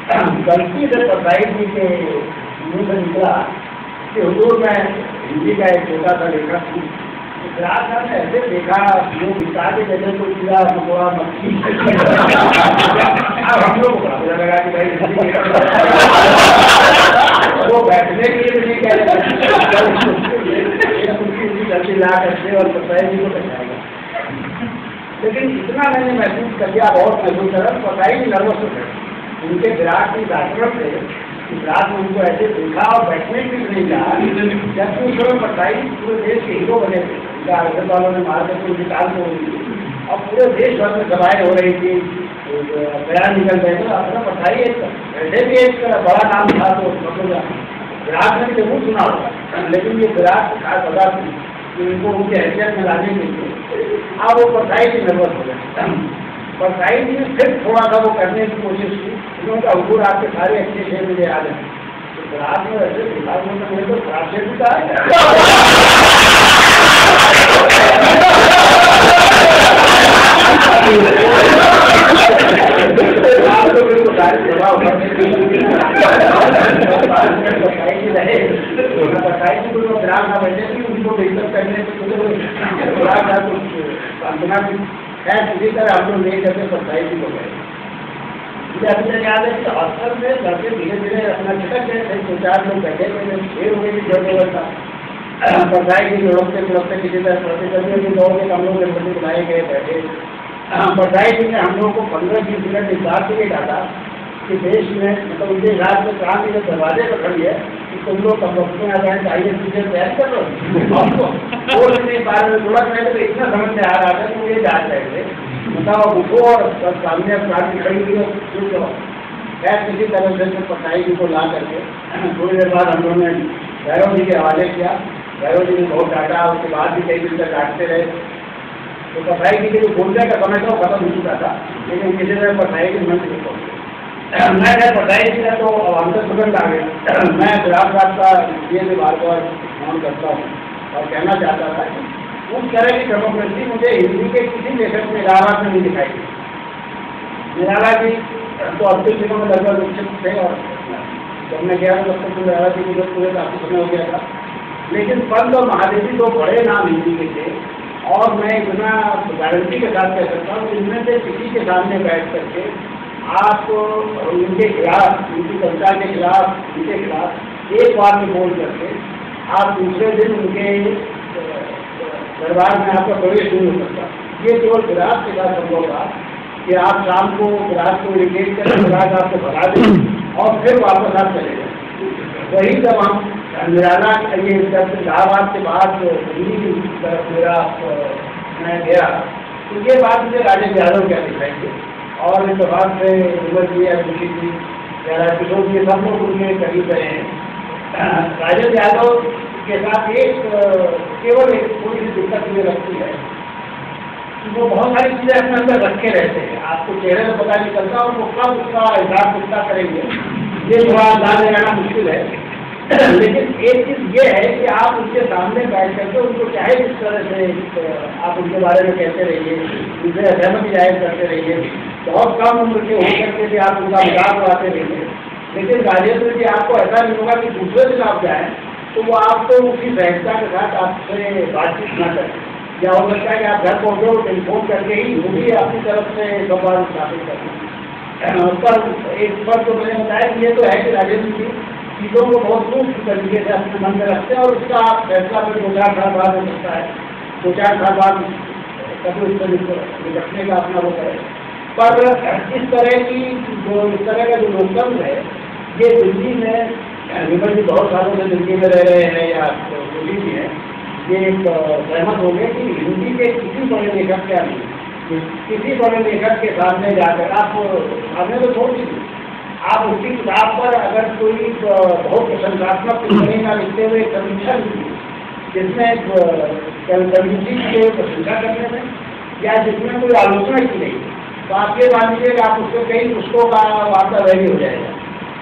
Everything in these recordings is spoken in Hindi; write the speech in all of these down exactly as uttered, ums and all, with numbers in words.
गलती से प्रसाद जी के मुँह से निकला कि हुजूर मैं हिंदी का एक छोटा सा लेखक हूँ। रात ने ऐसे देखा जो बिता के जैसे कोई कीड़ा मकोड़ा मक्खी अब हम लोग को पता लगा कि भाई वो बैठने के लिए नहीं कह रहे ला करके और प्रसाद जी को बैठाएगा। लेकिन इतना मैंने महसूस कर लिया, बहुत महसूस करा, प्रसाद जी नर्वस हो गए। उनके विराट की कार्यक्रम थे, रात में उनको ऐसे देखा और बैठने के लिए नहीं कहा। जबकि उस समय प्रसाद जी पूरे देश के हीरो बने थे, अगर वालों ने मार करके उनकी टाल हो रही थी और पूरे देश भर में सभाएं हो रही थी, बयान निकल रहे थे। अपना प्रसाद जी एक वैसे भी एक बड़ा नाम था, तो विराट ने जरूर सुना होगा, लेकिन ये विराट खास पता थी कि उनको उनके हैसियत में लाने के लिए अब वो प्रसाद जी नर्वस हो गए। प्रसाद जी ने फिर थोड़ा सा वो करने की कोशिश की, उन्होंने कहा हुजूर आपके सारे अच्छे शेर मुझे याद है। तो विराट में वैसे दिमाग में मेरे को खराब शेर भी था उनको बेहतर करने खैर किसी तरह हम लोग नहीं करते प्रसाद जी को गए। मुझे अभी तक याद है कि हॉस्टल में लड़के धीरे धीरे अपना छिटक गए थे, दो चार लोग बैठे थे, शेर हो गई थी जोर जोर था। प्रसाद जी लुढ़कते लुढ़कते किसी तरह पढ़ते चलते भी दो के हम लोग बच्चे बुलाए गए बैठे। प्रसाद जी ने हम लोग को पंद्रह बीस मिनट इस बात के लिए डाला कि देश में मतलब उनके रात में काम के दरवाजे पर खड़ी है कि तुम लोग कब वक्त में आ जाए चाहिए चीजें तैयार कर लो। बोल नहीं पा रहे, थोड़ा सा तो इतना समझ में आ रहा था कि ये जा रहे थे बताओ उठो और सामने प्रार्थी खड़ी हुई है। खैर किसी तरह से प्रसाद जी को ला करके थोड़ी देर बाद हम लोगों ने भैरव जी के हवाले किया। भैरव जी ने बहुत डांटा, उसके बाद भी कई दिन तक डांटते रहे। तो प्रसाद जी के जो बोलने का समय था वो खत्म हो चुका था, लेकिन किसी तरह प्रसाद जी मन से नहीं पहुँचे। मैं क्या प्रसाद जी का तो अंतर सुगंध आ गया। मैं गुलाब साहब का ये भी बार बार फोन करता हूँ और कहना चाहता था कि उस तरह की डेमोक्रेसी मुझे हिंदी के किसी लेखक में इलाहाबाद में नहीं दिखाई दी। निराला जी तो अस्सी दिनों में लगभग विकसित थे और जब मैं गया तब तक निराला जी मुझे पूरे काफी समय हो गया था। लेकिन पंत और महादेवी दो बड़े नाम हिंदी के थे और मैं इतना गारंटी के साथ कह सकता हूँ इनमें से किसी के सामने बैठ करके आप उनके खिलाफ, उनकी कविता के खिलाफ, उनके खिलाफ एक वाक्य बोल करके आप दूसरे दिन उनके दरबार में आपका प्रवेश नहीं हो सकता। ये केवल विराट के साथ संभव था कि आप शाम को विराट को इंगेज करें, विराट आपको भगा दें और फिर वापस आप चले जाए। वही जब हम निराला ये जब इलाहाबाद के बाद दिल्ली की तरफ मेरा मैं गया तो ये बात मुझे राजेश यादव क्या दिखाएंगे और इस बात से उमर जी या खुशी जी या किशोर जी सब लोग उनके करीब रहे हैं। राजेश यादव के साथ एक केवल एक थोड़ी सी दिक्कत मुझे लगती है कि वो बहुत सारी चीज़ें अपने अंदर रखे रहते हैं, आपको चेहरे से पता नहीं चलता और वो कब उसका हिसाब कितना करेंगे ये थोड़ा अंदाज लगाना मुश्किल है। लेकिन एक चीज़ ये है कि आप उनके सामने बैठ करके उनको चाहे किस तरह से आप उनके बारे में कहते रहिए, उनसे सहमति जाहिर करते रहिए, बहुत कम उम्र के होकर के भी आप उनका मजाक उड़ाते रहिए। लेकिन राजेंद्र जी आपको ऐसा नहीं होगा कि दूसरे दिन आप जाएँ तो वो आपको उसी सहजता के साथ आपसे बातचीत न करें, या हो सकता है कि आप घर पहुँचो टेलीफोन करके ही वो भी अपनी तरफ से संवाद स्थापित करें। पर एक पर तो मैंने बताया कि ये तो है कि राजेंद्र जी चीज़ों को बहुत सूक्ष्म तरीके से अपने मन में रखते हैं और उसका आप फैसला फिर दो चार साल बाद हो सकता है, दो चार साल बाद कभी उससे निपटने का अपना वो करें। पर इस तरह की जो इस तरह का जो लोकतंत्र है ये दिल्ली में विमल जी बहुत सालों से दिल्ली में रह रहे हैं या दिल्ली भी है, ये एक सहमत हो गए कि हिंदी के किसी बड़े लेखक क्या नहीं, किसी बड़े लेखक के सामने जाकर आप सामने तो छोड़ दीजिए, आप उसकी किताब पर अगर कोई बहुत प्रशंसात्मक टिप्पणी का लिखते हुए समीक्षा लीजिए जिसमें कविता के प्रशंसा करने में या जिसमें कोई आलोचना की गई तो आप ये मान लीजिए कि आप उसको कई पुस्तकों का वार्ता वैली हो जाएगा।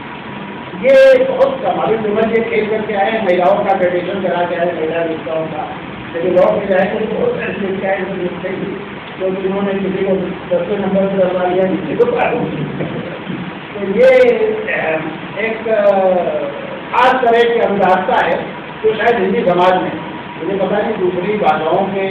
ये बहुत स्वाभाविक विमल ये खेल करके आए, महिलाओं का ग्रेजुएशन करा के आए, महिला विद्याओं का, लेकिन लॉ में जाए तो बहुत लिखते आए तो उन्होंने किसी को दसवें नंबर पर डरवा लिया, किसी को तो ये एक खास तरह की अनुदानता है तो शायद हिंदी समाज में, मुझे पता नहीं दूसरी भाषाओं के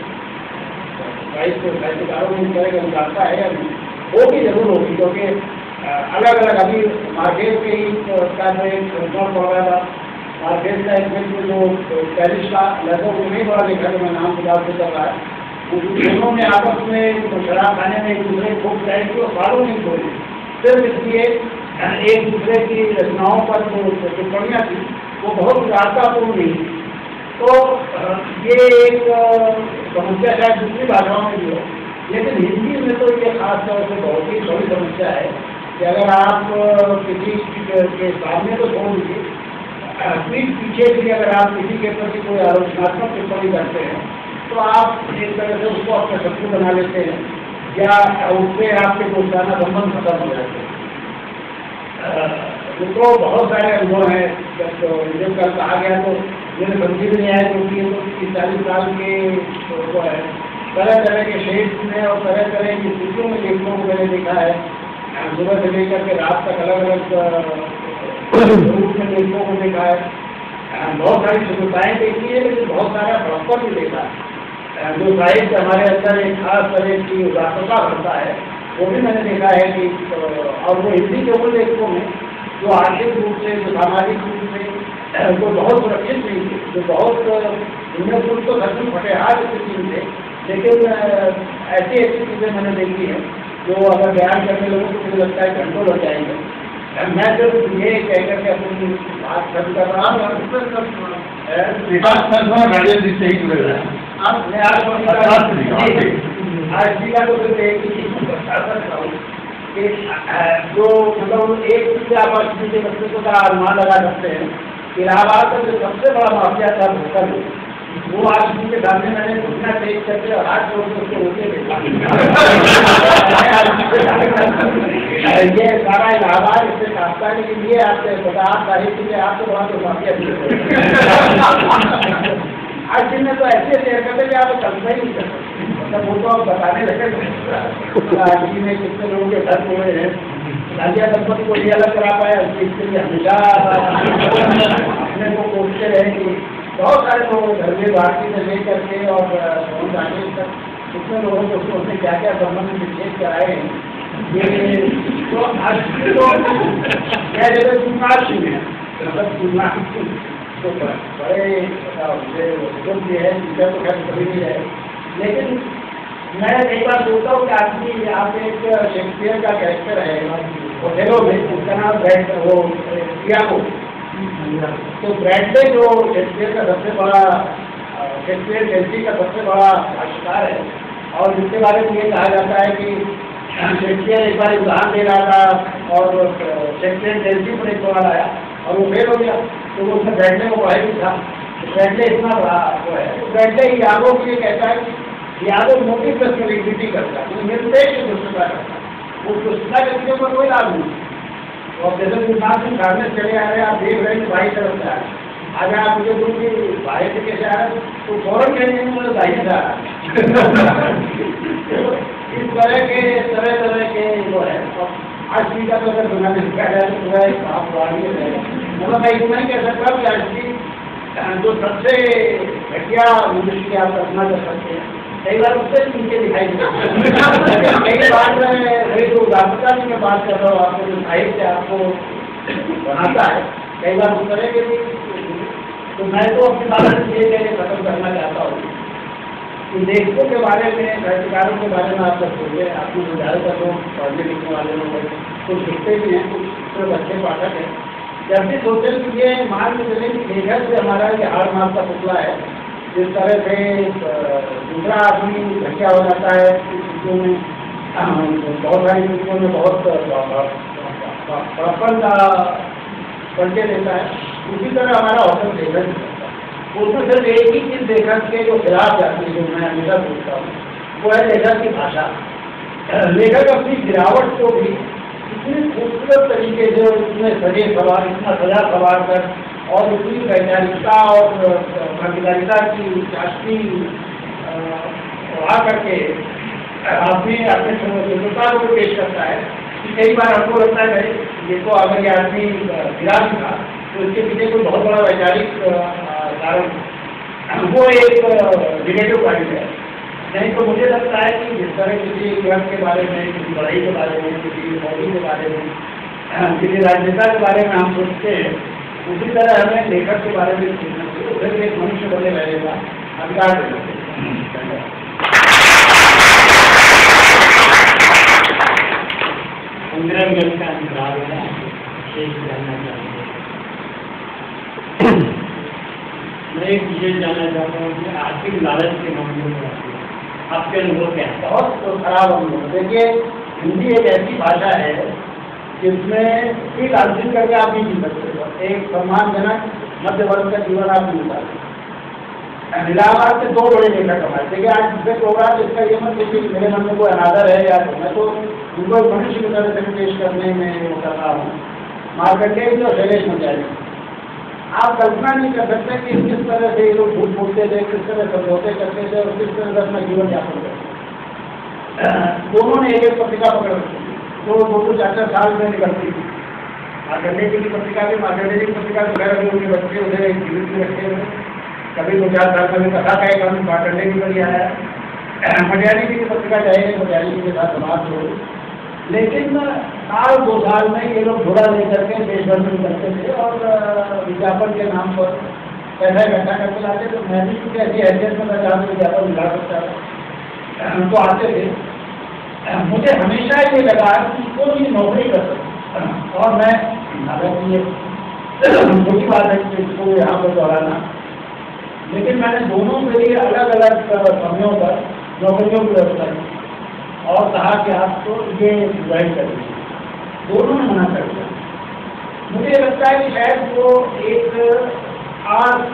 साहित्यकारों में इस तरह की अनुदानता है या नहीं, वो भी जरूर होगी, क्योंकि अलग अलग अभी मार्केट के ही का जो एक रिपोर्ट पढ़ रहा था, मार्केट का एक व्यक्ति जो पैरिस का लड़कों को नहीं पढ़ा लिखा, मैं नाम सुधार से कर रहा है, दोनों ने आपस में शराब खाने में एक दूसरे को चाहे की सालों नहीं छोड़ी, सिर्फ इसलिए एक दूसरे की रचनाओं पर जो टिप्पणियाँ थी वो बहुत उदारतापूर्ण नहीं। तो ये एक समस्या शायद दूसरी भाषाओं में भी हो, लेकिन हिंदी में तो ये खास तौर से बहुत ही बड़ी समस्या है कि अगर आप किसी के सामने तो छोड़ दीजिए, पीठ पीछे भी अगर आप किसी के प्रति कोई आलोचनात्मक टिप्पणी करते हैं तो आप एक तरह से उसको अपना शत्रु बना लेते हैं या उससे आपके दोस्ताना संबंध खत्म हो जाते हैं। तो बहुत सारे अनुभव हैं, तो जब कल कहा गया तो मुझे समझी भी नहीं आया, क्योंकि ये तो तीस चालीस साल के वो है, तरह तरह के शेड्स में और तरह तरह की स्थितियों में लेखकों को मैंने देखा है, सुबह से लेकर के रात तक अलग अलग रूप में लेखकों को देखा है, बहुत सारी शुद्धताएँ देखी है, लेकिन बहुत सारा प्रॉपर भी देखा है। जो साहित्य हमारे अंदर एक खास तरह की उदारता भरता है वो भी मैंने देखा है कि, और वो हिंदी के उन लेखकों में जो आर्थिक रूप से, जो सामाजिक रूप से जो बहुत सुरक्षित नहीं थे, जो बहुत उनमें कुछ तो सच में फटेहार स्थिति थे, लेकिन ऐसी ऐसी चीज़ें मैंने देखी हैं जो अगर बयान करने लोगों को मुझे लगता है कंट्रोल हो जाएंगे। मैं सिर्फ ये कह करके अपनी बात खत्म कर रहा हूँ। राजेश जी से ही जुड़े हुए हैं आप मैं आज आज जी का तो सिर्फ एक ही चीज बता सकता हूँ कि जो मतलब एक चीज आप किसी के व्यक्तित्व का अनुमान लगा सकते हैं, इलाहाबाद का जो सबसे बड़ा माफिया था भूखल, वो आज जी के सामने मैंने घुटना टेक करके और हाथ जोड़ के उसको रोके देखा। ये सारा इलाहाबाद इससे काटता है, लेकिन ये आपसे बता आप साहित्य के आपको वहाँ तो माफिया आज दिन में तो ऐसे शेयर करते कि आप कल्पना ही नहीं कर सकते, मतलब वो तो आप बताने लगे जी में कितने लोगों के घर हुए हैं, राजिया दंपति को ये अलग करा पाया, इसके लिए हमेशा अपने को कोसते रहे कि बहुत सारे लोग घर में भारतीय से लेकर के और राजेश तक कितने लोगों को उसको उसने क्या क्या संबंध विशेष कराए हैं। ये तो आज तो क्या जगह सुनार सिंह है, मतलब सुनार तो बड़े बुजुर्ग भी है, टीचर तो खैर कभी नहीं है, लेकिन मैं कई बार सोचता हूँ कि आदमी आप एक शेक्सपियर का कैरेक्टर है होटेलों में, उसका नाम ब्रैड वो टियागो, तो ब्रैडले जो शेक्सपियर का सबसे बड़ा शेक्सपियर चेल्सी का सबसे बड़ा आविष्कार है, और जिसके बारे में ये कहा जाता है कि शेक्सपियर एक बार उदाहरण दे रहा था और शेक्सपियर चेल्सी पर एक सवाल आया और वो फेल हो गया, तो वो उसने ब्रैडले को पढ़ाई भी था, ब्रैडले इतना बड़ा वो है, तो ब्रैडले यागो के लिए कहता है कि यागो मोटी पर्सनैलिटी करता है, निरपेक्ष दुष्टता करता है, वो दुष्टता के चीज़ों पर कोई लाभ नहीं। और जैसे गुजरात में घर में चले आ रहे हैं, आप देख रहे हैं भाई तरफ से आ रहे अगर आप मुझे दूर की भाई से कैसे आ रहे तो फौरन कहेंगे मुझे भाई से आ रहा इस तरह के तरह तरह के वो है। आज की का तो अगर दुनिया में दिखा जाए तो पूरा एक आप वाली है, मतलब मैं इतना ही कह सकता हूँ कि आज की जो सबसे घटिया मनुष्य आप कल्पना कर सकते हैं, कई बार उससे नीचे दिखाई देता है। कई बार मैं जो उदारता की मैं बात कर रहा हूँ, आपको जो साहित्य आपको बनाता है, कई बार उस तरह के भी, तो मैं तो अपनी बात ये कहकर खत्म करना चाहता हूँ कि लेखकों के बारे में, साहित्यकारों के बारे में आप सब बोलिए, आपकी जो ज़्यादातर लोग पढ़ने लिखने वाले लोग हैं, कुछ लिखते भी हैं, कुछ सिर्फ अच्छे पाठक हैं, जब भी सोचते कि ये मान के चले कि लेखक से हमारा ये हार मार का पुतला है, जिस तरह से दूसरा आदमी घटिया हो जाता है चीज़ों में, बहुत सारी चीज़ों में बहुत प्रफल परिचय देता है, उसी तरह हमारा औसत लेखक उसमें सिर्फ एक ही चीज़ लेखक के जो खिलाफ जाती है, जो मैं हमेशा सोचता हूँ, वो है लेखक की भाषा। लेखक अपनी गिरावट को भी इतनी खूबसूरत तरीके से, इतने सजे सवार इतना सजा सवार कर और इतनी वैज्ञानिकता और भागीदारिता की चाशनी उड़ा करके अपने अपने स्वतंत्रता को पेश करता है कई बार आपको लगता है ये तो अगर ये आदमी विराट था तो इसके पीछे कोई बहुत बड़ा वैचारिक कारण, वो एक निगेटिव पॉइंट है। नहीं तो मुझे लगता है कि जिस तरह किसी ग्रंथ के बारे में, किसी पढ़ाई के बारे में, किसी हॉबी के बारे में, किसी राजनेता के बारे में हम सोचते हैं, उसी तरह हमें लेखक के बारे में सोचना चाहिए। उधर एक मनुष्य बने रहने का अधिकार देना चाहिए। पंद्रह मिनट का अंतराल है, शेष जानना चाहूँगा। मैं एक विशेष जानना चाहता हूँ कि आर्थिक लालच के मामले में आपके अनुभव क्या है? बहुत खराब अनुभव। देखिए, हिंदी एक ऐसी भाषा है जिसमें फिर लालची करके आप नहीं जी सकते। एक सम्मानजनक मध्य वर्ग का जीवन आप नहीं पाते। इलाहाबाद से दो बड़े लेखक हमारे, देखिए आज जिससे प्रोग्राम इसका ये मत देखिए मेरे मन में कोई अनादर है या तो मैं तो उनको एक मनुष्य की तरह से पेश करने में वो कर रहा हूँ। मार्कंडेय और शैलेश मंचारी, आप कल्पना नहीं कर सकते कि किस तरह से ये लोग झूठ बोलते थे, किस तरह समझौते करते थे और किस तरह से अपना जीवन यापन करते। दोनों ने एक एक पत्रिका पकड़ रखी, तो दो दो चार चार साल में निकलती थी। मार्कंडेय की पत्रिका भी, मार्कंडेय की पत्रिका तो खैर अभी उनके बच्चे उधर एक जीवित में रखे हुए, कभी दो चार साल में कथा का एक हम मार्कंडेय की बड़ी आया। मंचारी जी की पत्रिका जाएगी, मंचारी जी के साथ समाप्त हो, लेकिन साल दो साल में ये लोग घोड़ा लेकर के देश भर में करते थे और विज्ञापन के नाम पर पैसा इकट्ठा करके लाते। तो मैं भी क्योंकि ऐसी हैसियत में मैं चाहता विज्ञापन मिला सकता था तो आते थे। मुझे हमेशा ये लगा कि कोई भी नौकरी कर सकता, और मैं हालांकि ये छोटी बात है कि इसको यहाँ पर दोहराना, लेकिन मैंने दोनों के लिए अलग अलग समयों पर नौकरियों की व्यवस्था की और कहा कि आपको ये ज्वाइन करेंगे। दोनों ने मना कर दिया। मुझे लगता है कि शायद वो एक आठ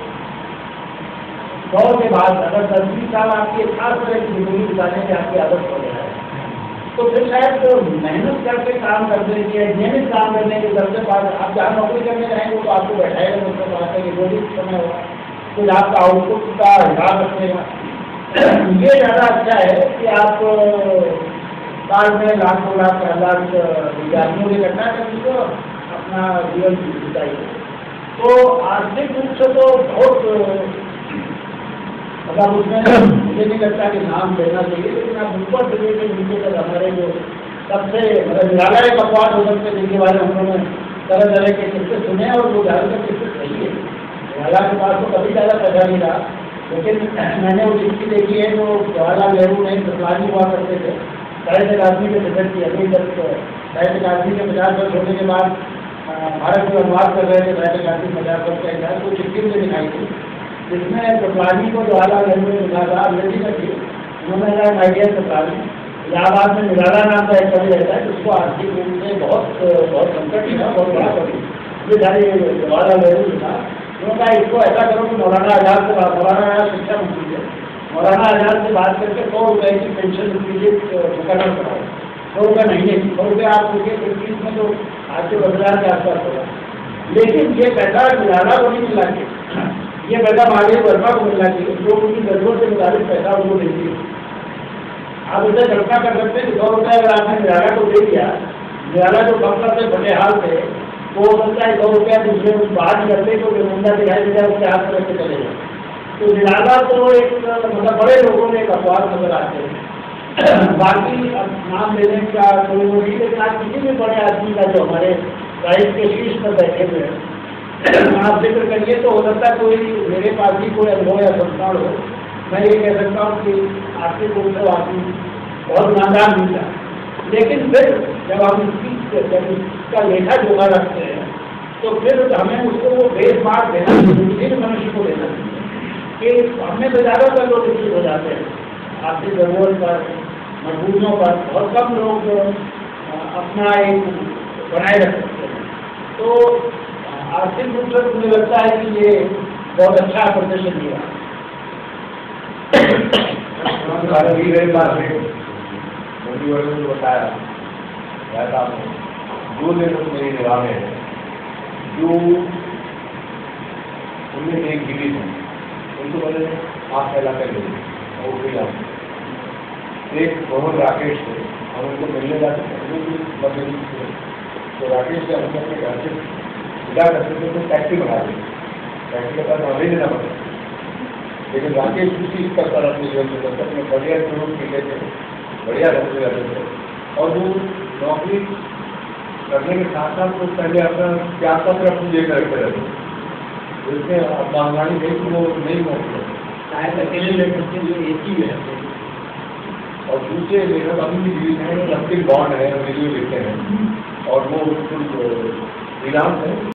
दौर के बाद अगर दस बीस साल आपकी एक खास तरह की जिंदगी गुजारने की आपकी आदत हो गया है, तो फिर शायद मेहनत करके काम करने के, नियमित काम करने के सबसे बाद आप जहाँ नौकरी करने जाएंगे तो आपको बैठाएगा, उसके बाद कि जो भी समय होगा कुछ आपका आउटपुट का हिसाब रखने ये ज़्यादा अच्छा है कि आप साल में लाख दो लाख हजार विद्यार्थियों के इकट्ठा कर दीजिए और अपना जीवन बिताइए। तो आर्थिक रूप से तो बहुत मतलब उसमें मुझे नहीं लगता कि नाम देना चाहिए, लेकिन आप ऊपर से लेकर नीचे तक हमारे जो सबसे मतलब निराला एक अपवाद हो सकते जिनके बारे में हम लोगों ने तरह तरह के किस्से सुने और वो ज़्यादातर किस्से सही है। निराला के पास तो कभी ज़्यादा पैसा नहीं रहा, लेकिन मैंने वो चिट्ठी देखी है जो जवाहरलाल नेहरू ने प्रसाद हुआ करते थे, साहित्य अकादमी के सदस्य की अभी तक साहित्य अकादमी के पचास वर्ष होने के बाद भारत में अनुवाद कर रहे थे साहित्य अकादमी पचास वर्ष का इतिहास, वो चिट्ठी मुझे दिखाई थी जिसमें प्रसादी को जवाहरलाल नेहरू ने लिखा था, अंग्रेजी में थी। उन्होंने कहा माय डियर प्रसादी, इलाहाबाद में निराला नाम का एक कवि रहता है जिसको आर्थिक रूप से बहुत बहुत संकट है, बहुत बड़ा कवि, ये सारी जवाहरलाल नेहरू ने कहा। उन्होंने कहा इसको ऐसा करो कि मौलाना आजाद से बात, मौलाना आजाद शिक्षा मंत्री है, मौलाना आजाद से बात करके सौ रुपये की पेंशन मुकर्रर कराओ, सौ रुपये महीने की, सौ रुपये आप देखिए इक्कीस में तो आज के दस हज़ार के आसपास होगा। लेकिन ये पैसा निराला को नहीं मिला चाहिए, ये पैसा महावीर वर्मा को मिलना चाहिए जो उनकी जरूरत के मुताबिक पैसा उनको देती है। आप उसे कल्पना कर सकते हैं कि सौ रुपये अगर आपने निराला को दे दिया, निराला जो कम से बड़े हाल थे तो हो सकता है सौ रुपया दूसरे बात करते तो मुंडा दिखाई दे जाए उसके हाथ में रखते चले जाए। तो निराला तो एक मतलब बड़े लोगों में एक अपवाद नजर आते हैं। बाकी अब नाम लेने का कोई वो नहीं, लेकिन आज किसी भी बड़े आदमी का जो हमारे साहित्य के शीर्ष पर बैठे हुए हैं आप जिक्र करिए तो हो सकता है कोई मेरे पास भी कोई अनुभव या संस्कार हो, मैं ये कह सकता हूँ कि आर्थिक रूप से आदमी बहुत ईमानदार मिलता है। लेकिन फिर जब हम इसकी जब इसका लेखा जोखा रखते हैं तो फिर हमें उसको वो बेस मार्क देना चाहिए, मनुष्य को देना चाहिए कि हमने तो ज़्यादातर लोग विकसित हो जाते हैं आर्थिक जरूरत पर, मजबूरियों पर, और कम लोग अपना एक बनाए रख सकते हैं। तो आर्थिक रूप से मुझे लगता है कि ये बहुत अच्छा प्रदर्शन दिया। जो बताया ऐसा जो लेखक मेरी निगाह में है, जो उनमें एक जीवित है, उनको मैंने आप पहला कर लेंगे और फिर आप एक मोहन राकेश थे, हम उनको मिलने जाते थे तो राकेश से हम अपने घर से विदा करते थे तो टैक्सी मंगा दी, टैक्सी का पैसा हमें देना पड़ता, लेकिन राकेश उसी स्तर पर अपने जीवन में अपने बढ़िया शुरू किए थे, बढ़िया रहते रहते थे। और वो नौकरी करने के साथ साथ वो पहले अपना क्या पत्र अपनी लेकर रखते रहते, जिसमें महंगाई नहीं तो वो नहीं पहुँचते, शायद अकेले लेकर के जो एक ही रहते हैं। और दूसरे लेखक अभी भी जीवित हैं, लंकिन बॉन्ड है, वीडियो लिखते हैं और वो बिल्कुल फ्रीलांस है।